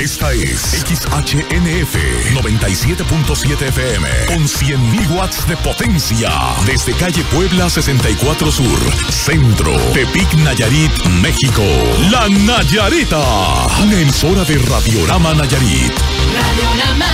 Esta es XHNF 97.7 FM con 100.000 watts de potencia desde calle Puebla 64 Sur, Centro, Tepic, Nayarit, México. La Nayarita, una emisora de Radiorama Nayarit. Radiorama.